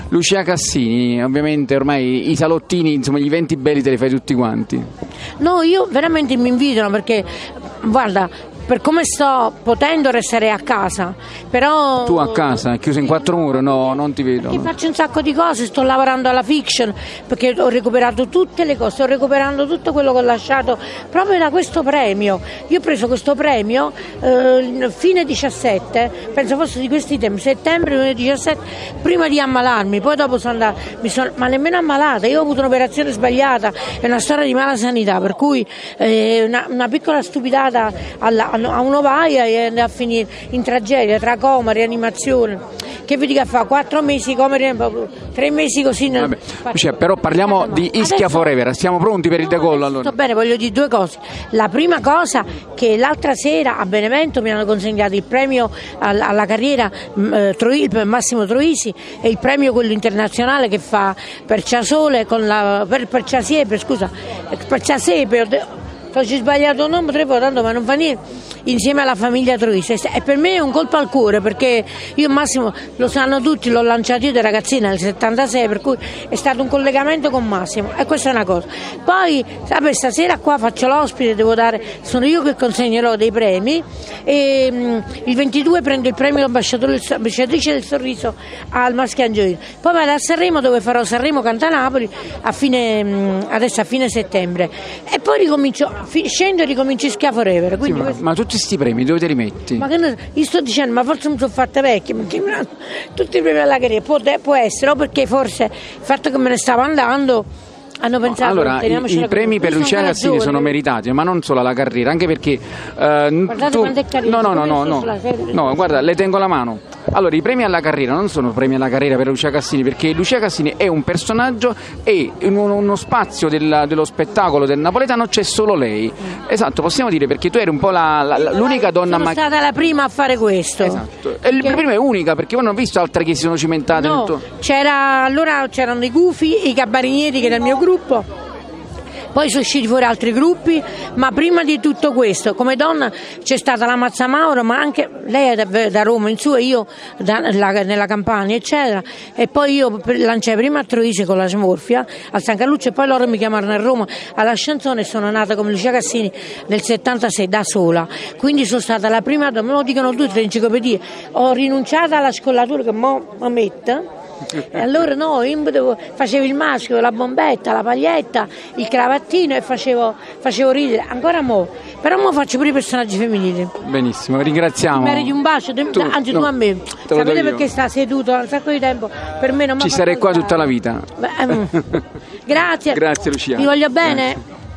Lucia Cassini, ovviamente ormai i salottini, insomma gli eventi belli te li fai tutti quanti. No, io veramente mi invitano perché, guarda, per come sto potendo restare a casa, però... Tu a casa, chiuso in 4 mura? No, non ti vedo. Perché faccio un sacco di cose, sto lavorando alla fiction, perché ho recuperato tutte le cose, sto recuperando tutto quello che ho lasciato proprio da questo premio. Io ho preso questo premio fine 17, penso fosse di questi tempi, settembre 2017, prima di ammalarmi, poi dopo sono andata, ma nemmeno ammalata, io ho avuto un'operazione sbagliata, è una storia di mala sanità, per cui una piccola stupidata a un'ovaia e andare a finire in tragedia, tra coma, rianimazione. Che vi dica fa 4 mesi come 3 mesi così. Cioè, però parliamo di Ischia Forever, siamo pronti per il decollo allora? Sto bene, voglio dire 2 cose. La prima cosa, che l'altra sera a Benevento mi hanno consegnato il premio alla carriera Massimo Troisi e il premio quello internazionale che fa per Ciasole per Ciasiepe, scusa, per Ciasiepe. Ho sbagliato il nome 3 volte, tanto ma non fa niente, insieme alla famiglia Troisi, e per me è un colpo al cuore perché io Massimo lo sanno tutti, l'ho lanciato io da ragazzina nel 76, per cui è stato un collegamento con Massimo e questa è una cosa. Poi stasera qua faccio l'ospite, sono io che consegnerò dei premi e il 22 prendo il premio ambasciatrice del sorriso al Maschio Angioino, poi vado a Sanremo dove farò Sanremo Canta Napoli adesso a fine settembre e poi scendo e ricomincio Ischia Forever. Sì, ma tutti questi premi dove te li metti? Ma che io sto dicendo, ma forse mi sono fatta vecchia, perché tutti i premi alla carriera può essere, o perché forse il fatto che me ne stavo andando hanno pensato. Allora, i premi per Lucia Cassini sono meritati, ma non solo alla carriera, anche perché guardate quanto è carino. No, guarda, le tengo la mano. Allora, i premi alla carriera non sono premi alla carriera per Lucia Cassini, perché Lucia Cassini è un personaggio e in uno spazio dello spettacolo del napoletano c'è solo lei. Esatto, possiamo dire, perché tu eri un po' l'unica donna. Sono stata la prima a fare questo. Esatto. E la prima è unica, perché io non ho visto altre che si sono cimentate. No, c'erano i Gufi, i Cabarinieri, che era il mio gruppo. Poi sono usciti fuori altri gruppi, ma prima di tutto questo, come donna c'è stata la Mazza Mauro, ma anche lei è da Roma in su e io nella Campania, eccetera. E poi io lanciai prima a Troisi con la smorfia, al San Carluccio, e poi loro mi chiamarono a Roma alla Chanson e sono nata come Lucia Cassini nel 76 da sola. Quindi sono stata la prima donna, me lo dicono tutte le enciclopedie. Ho rinunciato alla scollatura che mo metto. E allora facevo il maschio, la bombetta, la paglietta, il cravattino e facevo ridere, ancora però mo faccio pure i personaggi femminili. Benissimo, ringraziamo. Meriti un bacio, anzi tu a me. Sapete perché sta seduto un sacco di tempo? Per me non ci sarei qua tutta la vita. Grazie. Grazie Lucia. Vi voglio bene.